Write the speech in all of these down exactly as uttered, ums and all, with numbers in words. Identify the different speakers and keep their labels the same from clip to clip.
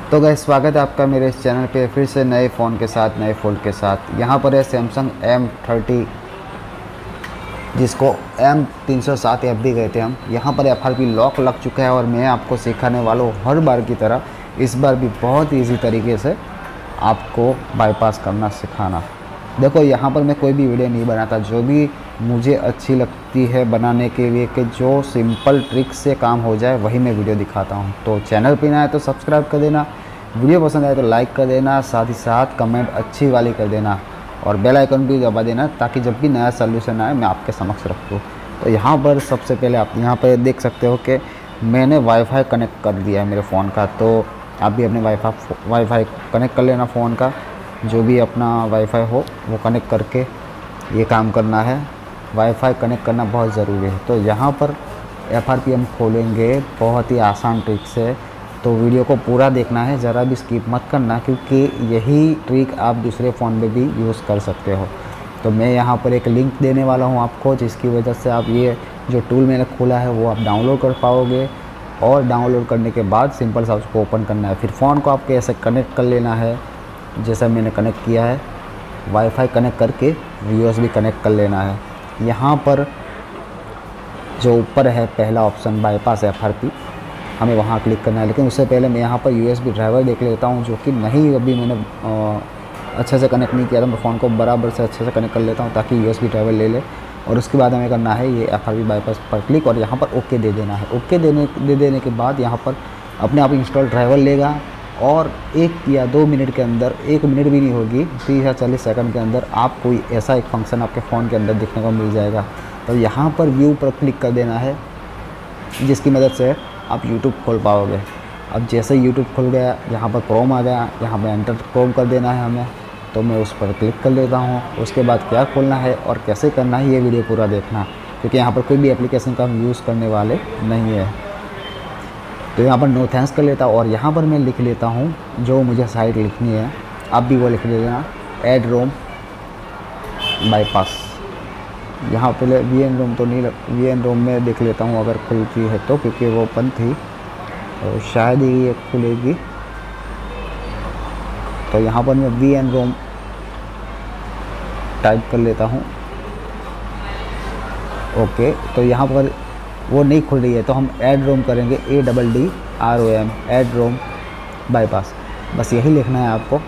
Speaker 1: तो गाइस स्वागत है आपका मेरे इस चैनल पे फिर से नए फ़ोन के साथ, नए फ़ोल्ड के साथ। यहाँ पर है सैमसंग एम थर्टी, जिसको एम तीन सौ सात एफ भी कहते हैं हम। यहाँ पर एफ आर पी लॉक लग चुका है और मैं आपको सिखाने वाला हूँ हर बार की तरह इस बार भी बहुत ईजी तरीके से आपको बाईपास करना सिखाना। देखो यहाँ पर मैं कोई भी वीडियो नहीं बनाता, जो भी मुझे अच्छी लगती है बनाने के लिए कि जो सिंपल ट्रिक से काम हो जाए वही मैं वीडियो दिखाता हूँ। तो चैनल पे नया है तो सब्सक्राइब कर देना, वीडियो पसंद आए तो लाइक कर देना, साथ ही साथ कमेंट अच्छी वाली कर देना और बेल आइकन भी दबा देना ताकि जब भी नया सोल्यूशन आए मैं आपके समक्ष रखूँ। तो यहाँ पर सबसे पहले आप यहाँ पर देख सकते हो कि मैंने वाईफाई कनेक्ट कर दिया है मेरे फ़ोन का। तो आप भी अपने वाईफाई वाईफाई कनेक्ट कर लेना फ़ोन का, जो भी अपना वाईफाई हो वो कनेक्ट करके ये काम करना है। वाईफाई कनेक्ट करना बहुत ज़रूरी है। तो यहाँ पर एफ आर पी हम खोलेंगे बहुत ही आसान ट्रिक से, तो वीडियो को पूरा देखना है, ज़रा भी स्किप मत करना, क्योंकि यही ट्रिक आप दूसरे फ़ोन में भी यूज़ कर सकते हो। तो मैं यहाँ पर एक लिंक देने वाला हूँ आपको, जिसकी वजह से आप ये जो टूल मैंने खोला है वो आप डाउनलोड कर पाओगे। और डाउनलोड करने के बाद सिंपल सा उसको ओपन करना है। फिर फ़ोन को आपको ऐसे कनेक्ट कर लेना है जैसा मैंने कनेक्ट किया है। वाईफाई कनेक्ट करके यू एस बी कनेक्ट कर लेना है। यहाँ पर जो ऊपर है पहला option bypass F R P, हमें वहाँ क्लिक करना है। लेकिन उससे पहले मैं यहाँ पर यू एस बी ड्राइवर देख लेता हूँ, जो कि नहीं अभी मैंने आ, अच्छे से कनेक्ट नहीं किया था। मैं फ़ोन को बराबर से अच्छे से कनेक्ट कर लेता हूँ ताकि यू एस बी ड्राइवर ले ले। और उसके बाद हमें करना है ये एफ आर पी बाईपास पर क्लिक और यहाँ पर ओके दे देना है। ओके देने दे देने के बाद यहाँ पर अपने आप इंस्टॉल ड्राइवर लेगा और एक या दो मिनट के अंदर, एक मिनट भी नहीं होगी, तीस या चालीस सेकंड के अंदर आप कोई ऐसा एक फंक्शन आपके फ़ोन के अंदर दिखने को मिल जाएगा। तो यहाँ पर व्यू पर क्लिक कर देना है, जिसकी मदद से आप यूट्यूब खोल पाओगे। अब जैसे यूट्यूब खुल गया, यहाँ पर क्रोम आ गया, यहाँ पर एंटर क्रोम कर देना है हमें। तो मैं उस पर क्लिक कर लेता हूँ। उसके बाद क्या खोलना है और कैसे करना है ये वीडियो पूरा देखना, क्योंकि यहाँ पर कोई भी एप्लीकेशन का हम यूज़ करने वाले नहीं है। तो यहाँ पर नो थैंक्स कर लेता और यहाँ पर मैं लिख लेता हूँ जो मुझे साइट लिखनी है, आप भी वो लिख लेना, एड रोम बाईपास। यहाँ पहले वी एन रोम तो नहीं, वी एन रोम में देख लेता हूँ अगर खुलती है तो, क्योंकि वो बंद थी तो शायद ही ये खुलेगी। तो यहाँ पर मैं वी एन रोम टाइप कर लेता हूँ। ओके, तो यहाँ पर वो नहीं खुल रही है तो हम एड रोम करेंगे, A double D R O M, add ROM bypass. बस यही लिखना है आपको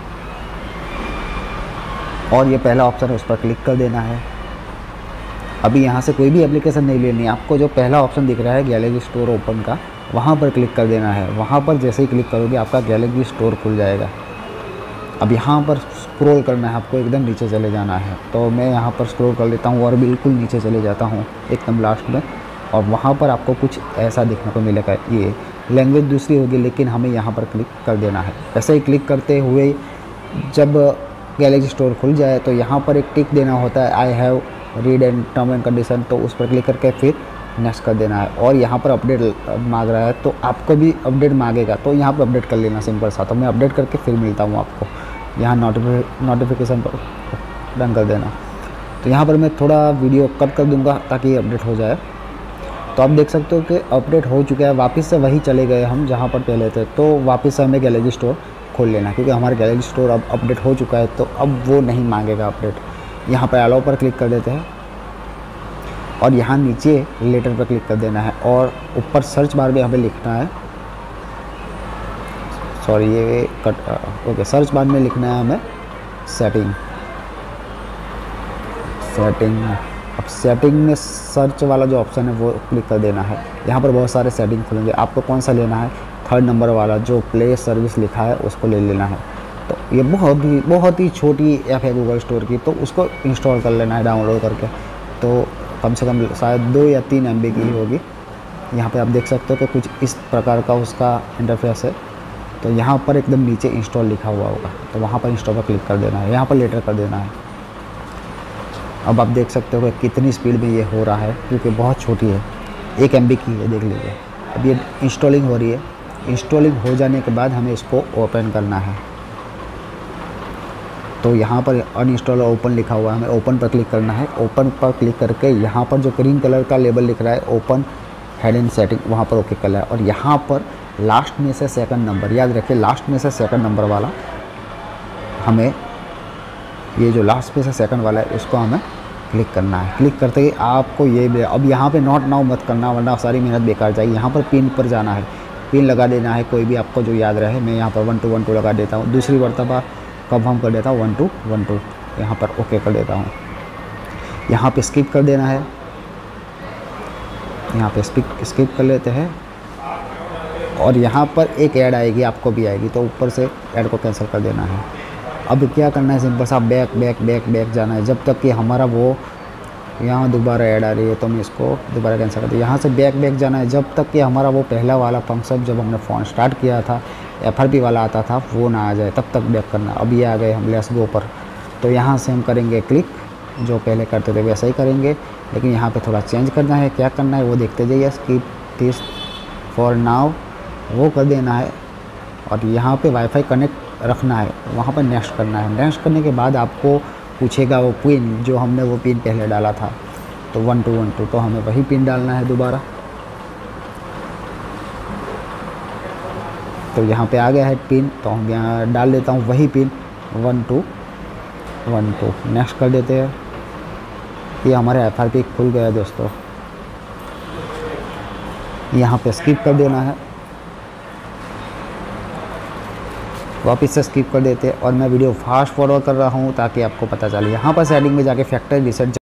Speaker 1: और ये पहला ऑप्शन है उस पर क्लिक कर देना है। अभी यहाँ से कोई भी एप्लीकेशन नहीं लेनी है आपको, जो पहला ऑप्शन दिख रहा है गैलरी स्टोर ओपन का, वहाँ पर क्लिक कर देना है। वहाँ पर जैसे ही क्लिक करोगे आपका गैलरी स्टोर खुल जाएगा। अब यहाँ पर स्क्रॉल करना है आपको, एकदम नीचे चले जाना है। तो मैं यहाँ पर स्क्रॉल कर लेता हूँ और बिल्कुल नीचे चले जाता हूँ एकदम लास्ट में, और वहाँ पर आपको कुछ ऐसा देखने को मिलेगा। ये लैंग्वेज दूसरी होगी, लेकिन हमें यहाँ पर क्लिक कर देना है। ऐसे ही क्लिक करते हुए जब गैलरी स्टोर खुल जाए तो यहाँ पर एक टिक देना होता है, I have read and term and condition. तो उस पर क्लिक करके फिर नेक्स्ट कर देना है। और यहाँ पर अपडेट मांग रहा है तो आपको भी अपडेट मांगेगा, तो यहाँ पर अपडेट कर लेना सिंपल सा। तो मैं अपडेट करके फिर मिलता हूँ आपको। यहाँ नोटिफि नोटिफिकेशन पर डन कर देना। तो यहाँ पर मैं थोड़ा वीडियो कट कर दूँगा ताकि अपडेट हो जाए। तो आप देख सकते हो कि अपडेट हो चुका है। वापस से वही चले गए हम जहाँ पर पहले थे। तो वापस से हमें गैलरी स्टोर खोल लेना, क्योंकि हमारा गैलरी स्टोर अब अपडेट हो चुका है, तो अब वो नहीं मांगेगा अपडेट। यहाँ पर अलाउ पर क्लिक कर देते हैं और यहाँ नीचे लेटर पर क्लिक कर देना है और ऊपर सर्च बार में हमें लिखना है, सॉरी ये कट ओके, सर्च बार में लिखना है हमें सेटिंग सेटिंग अब सेटिंग में सर्च वाला जो ऑप्शन है वो क्लिक कर देना है। यहाँ पर बहुत सारे सेटिंग खुलेंगे, आपको कौन सा लेना है, थर्ड नंबर वाला जो प्ले सर्विस लिखा है उसको ले लेना है। तो ये बहुत ही बहुत ही छोटी ऐप है गूगल स्टोर की, तो उसको इंस्टॉल कर लेना है डाउनलोड करके। तो कम से कम शायद दो या तीन एम बी की होगी। यहाँ पे आप देख सकते हो कि कुछ इस प्रकार का उसका इंटरफेस है। तो यहाँ पर एकदम नीचे इंस्टॉल लिखा हुआ होगा, तो वहाँ पर इंस्टॉल पर क्लिक कर देना है। यहाँ पर लेटर कर देना है। अब आप देख सकते हो कि कितनी स्पीड में ये हो रहा है, क्योंकि बहुत छोटी है, एक एम बी की है, देख लीजिए। अब ये इंस्टॉलिंग हो रही है। इंस्टॉलिंग हो जाने के बाद हमें इसको ओपन करना है। तो यहाँ पर अनइंस्टॉल और ओपन लिखा हुआ है, हमें ओपन पर क्लिक करना है। ओपन पर क्लिक करके यहाँ पर जो ग्रीन कलर का लेबल लिख रहा है ओपन हेड एंड सेटिंग, वहाँ पर ओके करना है। और यहाँ पर लास्ट में से सेकंड नंबर, याद रखिए लास्ट में से सेकंड नंबर वाला हमें, ये जो लास्ट में से सेकंड वाला है उसको हमें क्लिक करना है। क्लिक करते ही आपको ये, अब यहाँ पे नॉट नाउ मत करना वरना सारी मेहनत बेकार जाएगी। यहाँ पर पिन पर जाना है, पिन लगा देना है कोई भी आपको जो याद रहे। मैं यहाँ पर वन टू वन टू लगा देता हूँ। दूसरी मरतबा कंफर्म कर देता हूँ वन टू वन टू, यहाँ पर ओके कर देता हूँ। यहाँ पे स्किप कर देना है, यहाँ पे स्किप स्किप कर लेते हैं और यहाँ पर एक ऐड आएगी, आपको भी आएगी, तो ऊपर से ऐड को कैंसिल कर देना है। अब क्या करना है, सिंपल सा बैक बैक बैक बैक जाना है जब तक कि हमारा वो, यहाँ दोबारा ऐड आ रही है तो मैं इसको दोबारा कैंसिल कर दूँ। यहाँ से बैक बैक जाना है जब तक कि हमारा वो पहला वाला फंक्शन जब हमने फ़ोन स्टार्ट किया था एफ आर पी वाला आता था वो ना आ जाए, तब तक बैक करना। अब ये आ गए हम लेट्स गो पर, तो यहाँ से हम करेंगे क्लिक, जो पहले करते थे वैसा ही करेंगे, लेकिन यहाँ पे थोड़ा चेंज करना है। क्या करना है वो देखते जाइए। स्किप दिस फॉर नाउ वो कर देना है और यहाँ पे वाईफाई कनेक्ट रखना है, वहाँ पर नेक्स्ट करना है। नेक्स्ट करने के बाद आपको पूछेगा वो पिन, जो हमने वो पिन पहले डाला था तो वन टू वन टू, तो हमें वही पिन डालना है दोबारा। तो यहाँ पे आ गया है पिन, तो हम यहाँ डाल देता हूँ वही pin one two one two. Next कर देते हैं। ये हमारे एफ आर पी खुल गया दोस्तों। यहाँ पे स्किप कर देना है, वापस से स्किप कर देते हैं और मैं वीडियो फास्ट फॉरवर्ड कर रहा हूँ ताकि आपको पता चले। यहाँ पर सेटिंग में जाके फैक्ट्री रीसेट